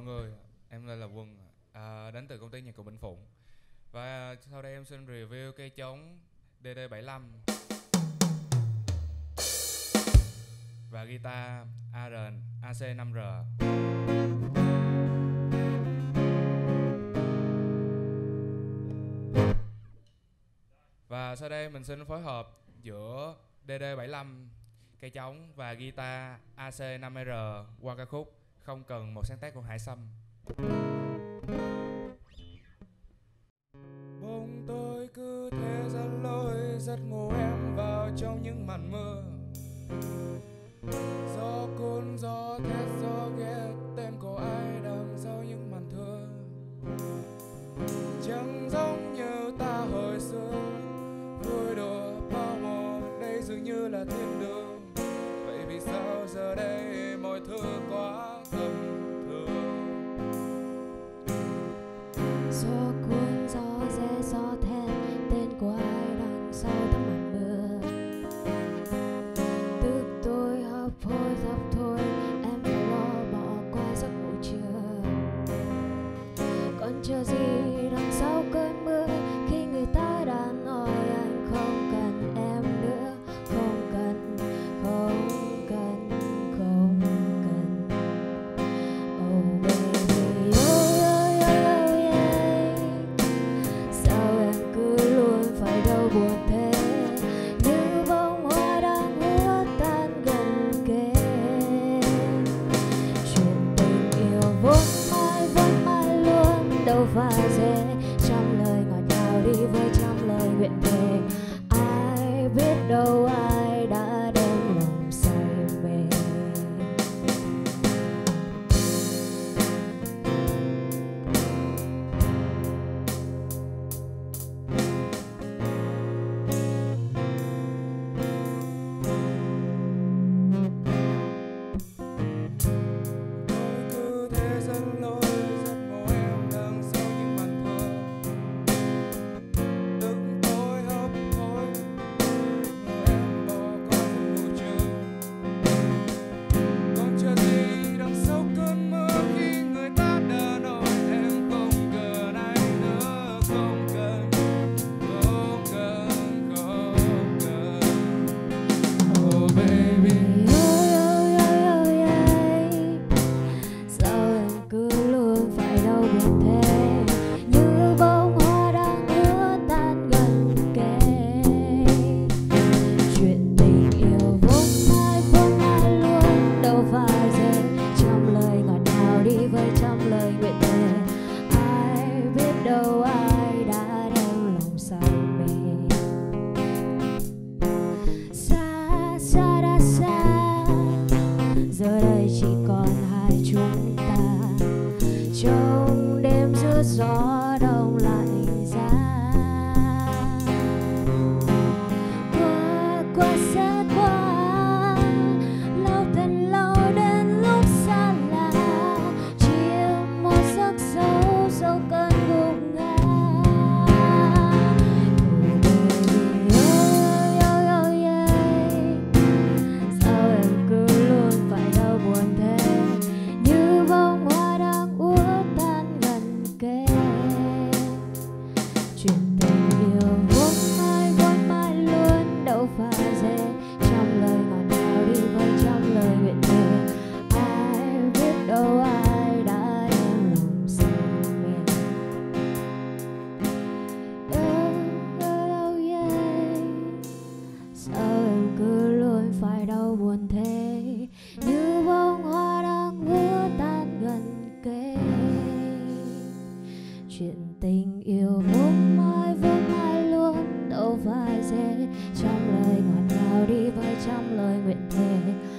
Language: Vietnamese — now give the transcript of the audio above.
người, em tên là Quân, đến từ công ty nhạc cụ Bình Phụng. Và sau đây em xin review cây trống DD75 và guitar ARN AC5R. Và sau đây mình xin phối hợp giữa DD75 cây trống và guitar AC5R qua ca khúc Không Cần Một Sáng Tác của Hải Sâm. Bóng tôi cứ thế dẫn lối dắt ngủ em vào trong những màn mưa. Gió cuốn gió thét gió ghét tên của ai đằng sau những màn thơ. Chẳng giống như ta hồi xưa vui đùa bao mùa, đây dường như là thiên đường. Vậy vì sao giờ đây mọi thứ quá tầm thường? Gió cuốn gió rẽ gió thét tên của ai đằng sau tấm màn mưa. Tức tôi hấp hối thấp thôi, em phải lo bỏ qua giấc ngủ trưa. Còn chờ gì đằng sau cơn mưa khi người ta đã nói anh không cần em nữa, không cần, không cần, không cần. Oh baby, oh yeah, yeah, yeah. Sao em cứ luôn phải đau buồn thế, như bông hoa đang úa tan gần kề. Chuyện tình yêu vẫn mãi luôn đâu phải dễ, trăm lời ngọt ngào đi với trăm lời nguyện thề. Ai biết đâu ai đã đem lòng say mê. Tôi cứ thế dẫn lối dắt ngủ em đằng sau những màn thơ. Từng tối hấp hối nhờ em bỏ qua giấc ngủ trưa. Còn chờ gì đằng sau cơn mưa khi người ta đã nói em không cần anh nữa, không cần, không cần, không cần. Oh baby. Sao em cứ luôn phải đau buồn thế, như bông hoa đang úa tan gần kề. Chuyện tình yêu vốn mãi luôn đâu phải dễ, trăm lời ngọt ngào đi với trăm lời nguyện thề. Ai biết đâu ai đã đem lòng say mê. Xa xa đã xa, giờ đây chỉ còn hai chúng ta trong đêm giữa gió đông lạnh giá. Qua sẽ qua, lâu thật lâu đến lúc xa lạ, chìm một giấc sâu sâu cơn gục ngã. Oh baby, oh yeah. Sao em cứ luôn phải đau buồn thế, như bông hoa đang úa tan gần kề. Chuyện tình yêu vốn mãi luôn đâu phải dễ, trăm lời ngọt ngào đi với trăm lời nguyện thề. Ai biết đâu ai đã đem lòng say mê. Oh yeah. Sao em cứ luôn phải đau buồn thế, như bông hoa đang úa tan gần kề. Chuyện tình yêu vốn mãi luôn đâu phải dễ, trăm lời ngọt ngào đi với trăm lời nguyện thề.